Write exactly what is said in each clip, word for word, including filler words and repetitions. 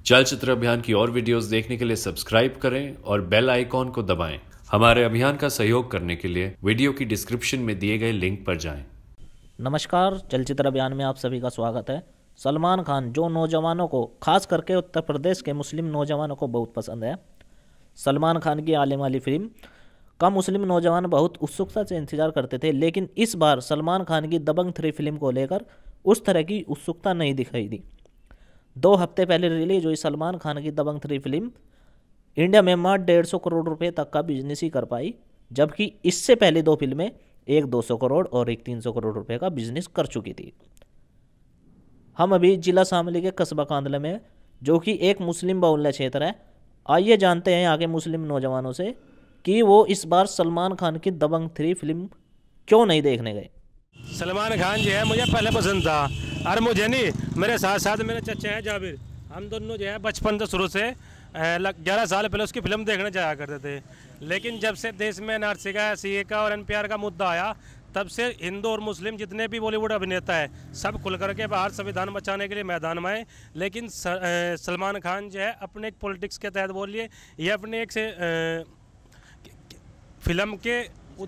चलचित्र अभियान की और वीडियोस देखने के लिए सब्सक्राइब करें और बेल आइकॉन को दबाएं। हमारे अभियान का सहयोग करने के लिए वीडियो की डिस्क्रिप्शन में दिए गए लिंक पर जाएं। नमस्कार, चलचित्र अभियान में आप सभी का स्वागत है। सलमान खान जो नौजवानों को, खास करके उत्तर प्रदेश के मुस्लिम नौजवानों को बहुत पसंद है। सलमान खान की आने वाली फिल्म का मुस्लिम नौजवान बहुत उत्सुकता से इंतजार करते थे, लेकिन इस बार सलमान खान की दबंग थ्री फिल्म को लेकर उस तरह की उत्सुकता नहीं दिखाई दी। दो हफ्ते पहले रिलीज हुई सलमान खान की दबंग थ्री फिल्म इंडिया में मात्र डेढ़ सौ करोड़ रुपए तक का बिजनेस ही कर पाई, जबकि इससे पहले दो फिल्में एक दो सौ करोड़ और एक तीन सौ करोड़ रुपए का बिजनेस कर चुकी थी। हम अभी जिला शामली के कस्बा कांदला में, जो कि एक मुस्लिम बहुल्य क्षेत्र है, आइए जानते हैं यहाँ के मुस्लिम नौजवानों से कि वो इस बार सलमान खान की दबंग थ्री फिल्म क्यों नहीं देखने गए। सलमान खान जो है मुझे पहले पसंद था, और मुझे नहीं, मेरे साथ साथ मेरे चचा हैं जाबिर, हम दोनों जो है बचपन से शुरू से ग्यारह साल पहले उसकी फिल्म देखने जाया करते थे। लेकिन जब से देश में एन आर सी का, सी ए का और एन पी आर का मुद्दा आया, तब से हिंदू और मुस्लिम जितने भी बॉलीवुड अभिनेता है सब खुल करके बाहर संविधान बचाने के लिए मैदान में आए। लेकिन सलमान खान जो है अपने एक पॉलिटिक्स के तहत बोलिए या अपने एक से फिल्म के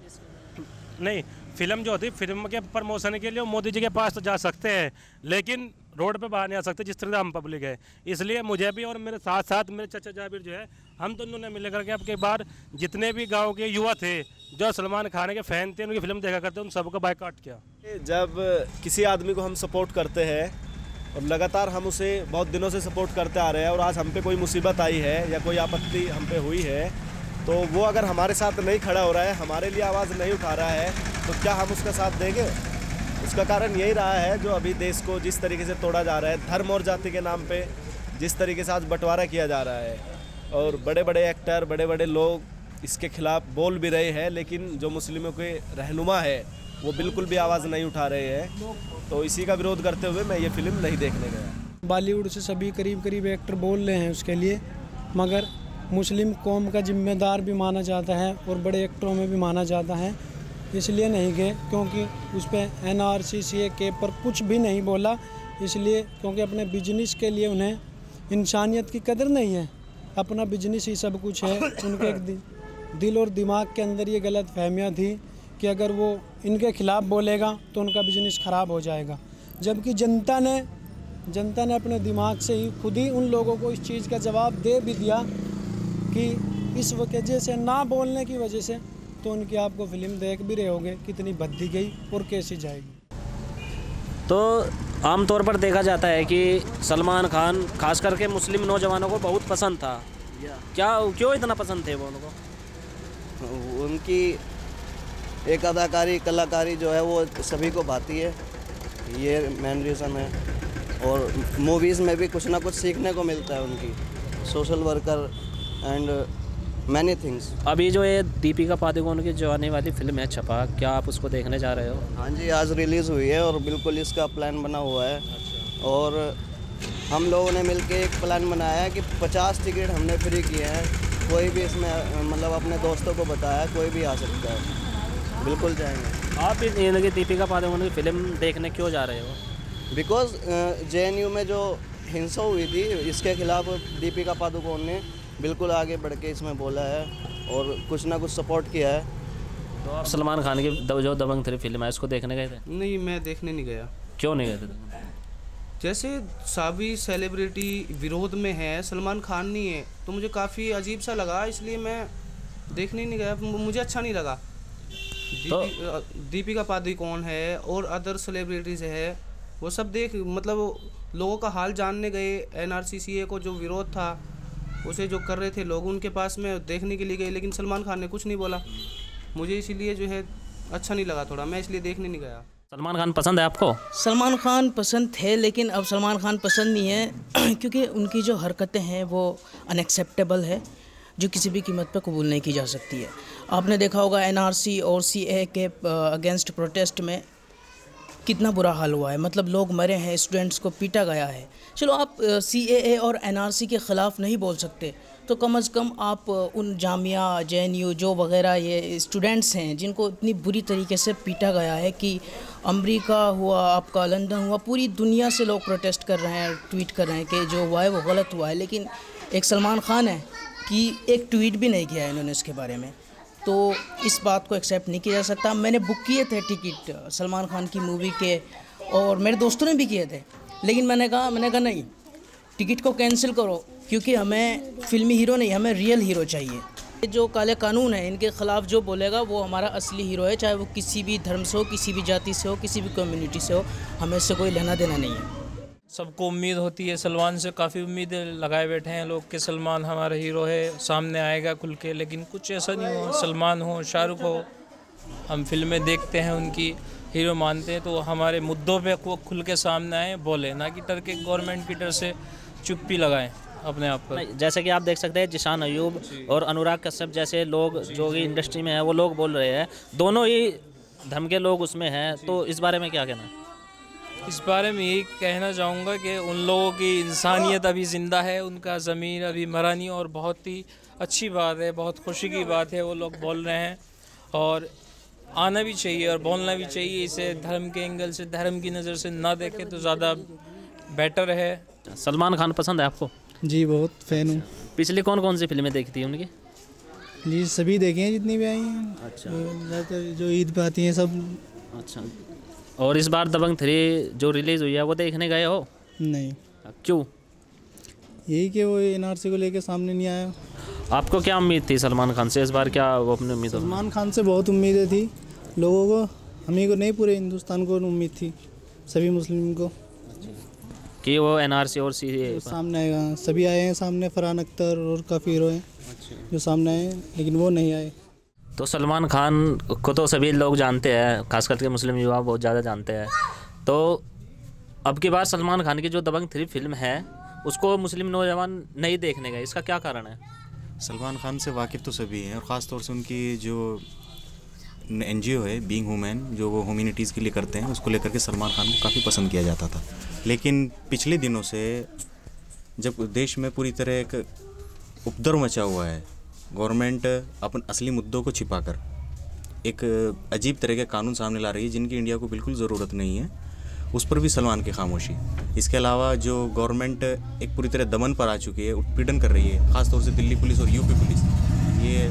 नहीं फिल्म जो होती है, फिल्म के प्रमोशन के लिए मोदी जी के पास तो जा सकते हैं, लेकिन रोड पे बाहर नहीं आ सकते जिस तरह हम पब्लिक है। इसलिए मुझे भी और मेरे साथ साथ मेरे चाचा जाबिर जो है, हम दोनों ने मिल करके अब के बार जितने भी गांव के युवा थे जो सलमान खान के फैन थे, उनकी फिल्म देखा करते, उन सबको बायकॉट किया। जब किसी आदमी को हम सपोर्ट करते हैं और लगातार हम उसे बहुत दिनों से सपोर्ट करते आ रहे हैं, और आज हम पे कोई मुसीबत आई है या कोई आपत्ति हम पे हुई है, तो वो अगर हमारे साथ नहीं खड़ा हो रहा है, हमारे लिए आवाज़ नहीं उठा रहा है, तो क्या हम उसका साथ देंगे? उसका कारण यही रहा है जो अभी देश को जिस तरीके से तोड़ा जा रहा है, धर्म और जाति के नाम पे जिस तरीके से आज बंटवारा किया जा रहा है, और बड़े बड़े एक्टर, बड़े बड़े लोग इसके खिलाफ बोल भी रहे हैं, लेकिन जो मुस्लिमों के रहनुमा है वो बिल्कुल भी आवाज़ नहीं उठा रहे हैं। तो इसी का विरोध करते हुए मैं ये फिल्म नहीं देखने गया। बॉलीवुड से सभी करीब करीब एक्टर बोल रहे हैं उसके लिए, मगर मुस्लिम कौम का जिम्मेदार भी माना जाता है और बड़े एक्टरों में भी माना जाता है, इसलिए नहीं गए, क्योंकि उस पर एन आर सी सी ए के पर कुछ भी नहीं बोला, इसलिए क्योंकि अपने बिजनेस के लिए उन्हें इंसानियत की कदर नहीं है, अपना बिजनेस ही सब कुछ है। उनके एक दि, दिल और दिमाग के अंदर ये गलत फहमियाँ थी कि अगर वो इनके खिलाफ़ बोलेगा तो उनका बिजनेस ख़राब हो जाएगा, जबकि जनता ने जनता ने अपने दिमाग से ही खुद ही उन लोगों को इस चीज़ का जवाब दे भी दिया कि इस वजह से, ना बोलने की वजह से, तो उनकी आपको फिल्म देख भी रहे होंगे कितनी भद्दी गई और कैसी जाएगी। तो आमतौर पर देखा जाता है कि सलमान खान खास करके मुस्लिम नौजवानों को बहुत पसंद था। क्या क्यों इतना पसंद थे वो उनको? उनकी एक अदाकारी, कलाकारी जो है वो सभी को भाती है, ये मेन रीज़न है। और मूवीज़ में भी कुछ ना कुछ सीखने को मिलता है उनकी, social worker and many things. अभी जो ये दीपिका पादुकोण की जो आने वाली फिल्म है छपा, क्या आप उसको देखने जा रहे हो? हाँ जी, आज रिलीज़ हुई है और बिल्कुल इसका प्लान बना हुआ है। अच्छा। और हम लोगों ने मिलके एक प्लान बनाया है कि पचास टिकट हमने फ्री किए हैं, कोई भी इसमें मतलब अपने दोस्तों को बताया, कोई भी आ सकता है, बिल्कुल जाएंगे। आप इनकी दीपिका पादुकोण की फिल्म देखने क्यों जा रहे हो? बिकॉज जे एन यू में जो हिंसा हुई थी, इसके खिलाफ दीपिका पादुकोण ने बिल्कुल आगे बढ़ के इसमें बोला है और कुछ ना कुछ सपोर्ट किया है। तो आप सलमान खान की जो दबंग थ्री फिल्म है इसको देखने गए थे? नहीं, मैं देखने नहीं गया। क्यों नहीं गए थे? जैसे सभी सेलिब्रिटी विरोध में है, सलमान खान नहीं है, तो मुझे काफ़ी अजीब सा लगा, इसलिए मैं देखने नहीं गया, मुझे अच्छा नहीं लगा। तो दीपी, दीपिका पादुकोण है और अदर सेलिब्रिटीज़ है, वो सब देख मतलब लोगों का हाल जानने गए। एन आर सी सी ए को जो विरोध था उसे जो कर रहे थे लोग, उनके पास में देखने के लिए गए, लेकिन सलमान खान ने कुछ नहीं बोला, मुझे इसीलिए जो है अच्छा नहीं लगा थोड़ा, मैं इसलिए देखने नहीं गया। सलमान खान पसंद है आपको? सलमान खान पसंद थे, लेकिन अब सलमान खान पसंद नहीं है क्योंकि उनकी जो हरकतें हैं वो अनएक्सेप्टेबल है, जो किसी भी कीमत पर कबूल नहीं की जा सकती है। आपने देखा होगा एन आर सी और सी ए के अगेंस्ट प्रोटेस्ट में कितना बुरा हाल हुआ है, मतलब लोग मरे हैं, स्टूडेंट्स को पीटा गया है। चलो आप सी ए ए और एन आर सी के ख़िलाफ़ नहीं बोल सकते, तो कम अज़ कम आप उन जामिया, जे एन यू जो वगैरह ये स्टूडेंट्स हैं जिनको इतनी बुरी तरीके से पीटा गया है कि अमेरिका हुआ, आपका लंदन हुआ, पूरी दुनिया से लोग प्रोटेस्ट कर रहे हैं, ट्वीट कर रहे हैं कि जो हुआ है वो गलत हुआ है। लेकिन एक सलमान खान है कि एक ट्वीट भी नहीं किया है इन्होंने इसके बारे में, तो इस बात को एक्सेप्ट नहीं किया जा सकता। मैंने बुक किए थे टिकट सलमान खान की मूवी के, और मेरे दोस्तों ने भी किए थे, लेकिन मैंने कहा मैंने कहा नहीं, टिकट को कैंसिल करो, क्योंकि हमें फिल्मी हीरो नहीं, हमें रियल हीरो चाहिए। ये जो काले कानून है इनके ख़िलाफ़ जो बोलेगा वो हमारा असली हीरो है, चाहे वो किसी भी धर्म से हो, किसी भी जाति से हो, किसी भी कम्युनिटी से हो, हमें इससे कोई लेना देना नहीं है। सबको उम्मीद होती है, सलमान से काफ़ी उम्मीदें लगाए बैठे हैं लोग कि सलमान हमारा हीरो है, सामने आएगा खुल के, लेकिन कुछ ऐसा नहीं हो। सलमान हो, शाहरुख हो, हम फिल्में देखते हैं, उनकी हीरो मानते हैं, तो हमारे मुद्दों पे वो खुल के सामने आए, बोले, ना कि डर के गवर्नमेंट की डर से चुप्पी लगाएं अपने आप पर। जैसे कि आप देख सकते हैं जिशान अयूब और अनुराग कश्यप जैसे लोग जो कि इंडस्ट्री में हैं वो लोग बोल रहे हैं, दोनों ही धर्म के लोग उसमें हैं, तो इस बारे में क्या कहना है? इस बारे में यही कहना चाहूँगा कि उन लोगों की इंसानियत अभी ज़िंदा है, उनका ज़मीर अभी मरा नहीं, और बहुत ही अच्छी बात है, बहुत खुशी की बात है वो लोग बोल रहे हैं, और आना भी चाहिए और बोलना भी चाहिए। इसे धर्म के एंगल से, धर्म की नज़र से ना देखें तो ज़्यादा बेटर है। सलमान खान पसंद है आपको? जी, बहुत फ़ैन हूँ। पिछली कौन कौन सी फिल्में देखी थी उनकी? जी, सभी देखे हैं जितनी भी आई हैं। अच्छा, ज़्यादातर जो ईद पे आती हैं सब। अच्छा, और इस बार दबंग थ्री जो रिलीज़ हुई है वो देखने गए हो? नहीं। क्यों? यही कि वो एनआरसी को लेके सामने नहीं आया। आपको क्या उम्मीद थी सलमान खान से इस बार, क्या वो अपनी उम्मीद? सलमान खान से बहुत उम्मीदें थी लोगों को, हमें को नहीं, पूरे हिंदुस्तान को उम्मीद थी, सभी मुस्लिम को, कि वो एनआरसी और सी सामने आएगा। सभी आए हैं सामने, फरहान अख्तर और काफ़ी हीरो हैं जो सामने आए, लेकिन वो नहीं आए। तो सलमान खान को तो सभी लोग जानते हैं, खास करके मुस्लिम युवा बहुत ज़्यादा जानते हैं, तो अब की बार सलमान खान की जो दबंग थ्री फिल्म है उसको मुस्लिम नौजवान नहीं देखने गए, इसका क्या कारण है? सलमान खान से वाकिफ़ तो सभी हैं, और ख़ास तौर से उनकी जो एनजीओ है बीइंग ह्यूमन, जो वो ह्यूमैनिटीज़ के लिए करते हैं, उसको लेकर के सलमान खान को काफ़ी पसंद किया जाता था। लेकिन पिछले दिनों से जब देश में पूरी तरह एक उपद्रव मचा हुआ है, गवर्नमेंट अपन असली मुद्दों को छिपाकर एक अजीब तरह के कानून सामने ला रही है जिनकी इंडिया को बिल्कुल ज़रूरत नहीं है, उस पर भी सलमान की खामोशी। इसके अलावा जो गवर्नमेंट एक पूरी तरह दमन पर आ चुकी है, उत्पीड़न कर रही है, ख़ास तौर से दिल्ली पुलिस और यूपी पुलिस, ये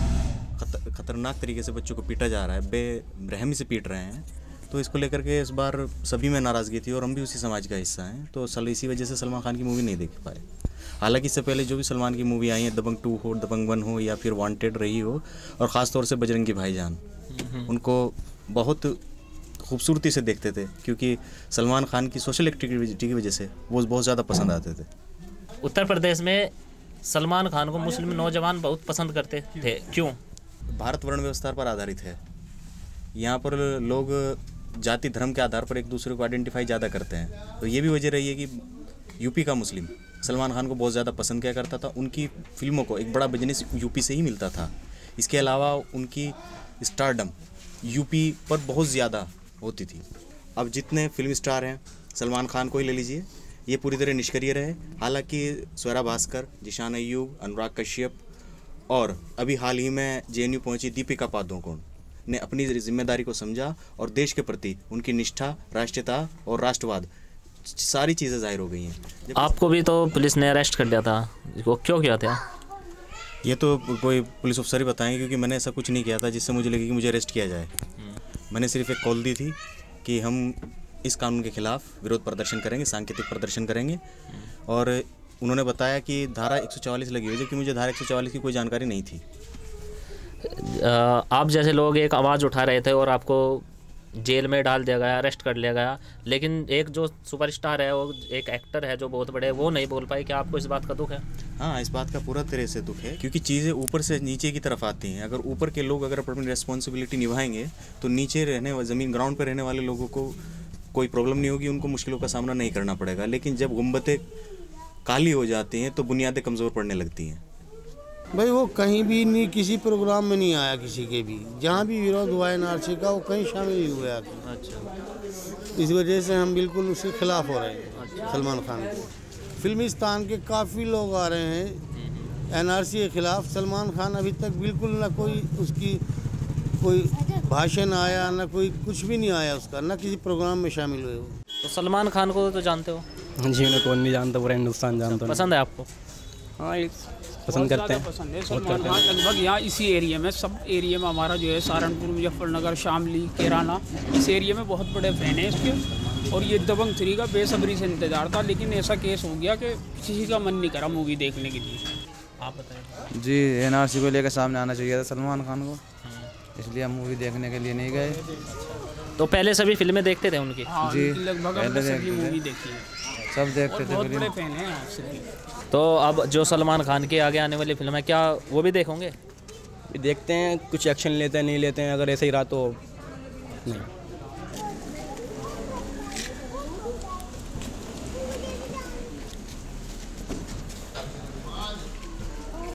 खतर, खतरनाक तरीके से बच्चों को पीटा जा रहा है, बेरहमी से पीट रहे हैं, तो इसको लेकर के इस बार सभी में नाराज़गी थी, और हम भी उसी समाज का हिस्सा हैं, तो सल इसी वजह से सलमान खान की मूवी नहीं देख पाए। हालांकि इससे पहले जो भी सलमान की मूवी आई है, दबंग टू हो, दबंग वन हो, या फिर वांटेड रही हो, और ख़ास तौर से बजरंगी भाईजान, उनको बहुत खूबसूरती से देखते थे, क्योंकि सलमान खान की सोशल एक्टिविटी की वजह से वो बहुत ज़्यादा पसंद आते थे। उत्तर प्रदेश में सलमान खान को मुस्लिम नौजवान बहुत पसंद करते थे, क्यों? भारत वर्ण व्यवस्था पर आधारित है, यहाँ पर लोग जाति धर्म के आधार पर एक दूसरे को आइडेंटिफाई ज़्यादा करते हैं, तो ये भी वजह रही है कि यूपी का मुस्लिम सलमान खान को बहुत ज़्यादा पसंद किया करता था। उनकी फिल्मों को एक बड़ा बिजनेस यूपी से ही मिलता था। इसके अलावा उनकी स्टारडम यूपी पर बहुत ज़्यादा होती थी। अब जितने फिल्म स्टार हैं, सलमान खान को ही ले लीजिए, ये पूरी तरह निष्क्रिय रहे। हालांकि स्वरा भास्कर, जिशान अयूब, अनुराग कश्यप और अभी हाल ही में जेएनयू पहुंची दीपिका पादुकोण ने अपनी जिम्मेदारी को समझा और देश के प्रति उनकी निष्ठा, राष्ट्रीयता और राष्ट्रवाद, सारी चीज़ें जाहिर हो गई हैं। आपको भी तो पुलिस ने अरेस्ट कर लिया था, वो क्यों किया था? ये तो कोई पुलिस अफसर ही बताएंगे, क्योंकि मैंने ऐसा कुछ नहीं किया था जिससे मुझे लगे कि मुझे अरेस्ट किया जाए। मैंने सिर्फ एक कॉल दी थी कि हम इस कानून के खिलाफ विरोध प्रदर्शन करेंगे, सांकेतिक प्रदर्शन करेंगे, और उन्होंने बताया कि धारा एक सौ चवालीस लगी हुई, जबकि मुझे धारा एक सौ चवालीस की कोई जानकारी नहीं थी। आप जैसे लोग एक आवाज़ उठा रहे थे और आपको जेल में डाल दिया गया, अरेस्ट कर लिया गया, लेकिन एक जो सुपरस्टार है, वो एक एक्टर है जो बहुत बड़े, वो नहीं बोल पाए, क्या आपको इस बात का दुख है? हाँ, इस बात का पूरा तरह से दुख है, क्योंकि चीज़ें ऊपर से नीचे की तरफ आती हैं। अगर ऊपर के लोग अगर अपनी रिस्पॉन्सिबिलिटी निभाएंगे तो नीचे रहने, ज़मीन ग्राउंड पर रहने वाले लोगों को कोई प्रॉब्लम नहीं होगी, उनको मुश्किलों का सामना नहीं करना पड़ेगा। लेकिन जब गुंबतें काली हो जाती हैं तो बुनियादें कमज़ोर पड़ने लगती हैं। भाई वो कहीं भी नहीं, किसी प्रोग्राम में नहीं आया, किसी के भी, जहाँ भी विरोध हुआ एनआरसी का वो कहीं शामिल नहीं हुआ। अच्छा, इस वजह से हम बिल्कुल उसके खिलाफ हो रहे हैं। अच्छा। सलमान खान को फिल्मिस्तान के काफ़ी लोग आ रहे हैं एनआरसी के खिलाफ। सलमान खान अभी तक बिल्कुल ना कोई उसकी कोई भाषण आया, ना कोई कुछ भी नहीं आया उसका, ना किसी प्रोग्राम में शामिल हुए वो। तो सलमान खान को तो जानते हो? जी उन्हें कौन नहीं जानता, पूरा हिंदुस्तान जानता है। पसंद है आपको? हाँ पसंद करते हैं, पसंद है सलमान खान। लगभग यहाँ इसी एरिया में, सब एरिया में हमारा जो है सहारनपुर, मुजफ्फरनगर, शामली, कैराना, इस एरिया में बहुत बड़े फैन हैं इसके। और ये दबंग थ्री का बेसब्री से इंतजार था, लेकिन ऐसा केस हो गया कि किसी का मन नहीं करा मूवी देखने के लिए। आप बताएं। जी एन आर सी को लेकर सामने आना चाहिए था सलमान खान को, इसलिए हम मूवी देखने के लिए नहीं गए। तो पहले सभी फिल्में देखते थे उनकी? हाँ, जी लगभग हमने सभी मूवी देखी है, सब देखते थे, बहुत बड़े फैन हैं आपसे। तो अब जो सलमान खान की आगे आने वाली फिल्म है, क्या वो भी देखोगे? देखते हैं, कुछ एक्शन लेते हैं नहीं लेते हैं, अगर ऐसे ही रहा तो नहीं।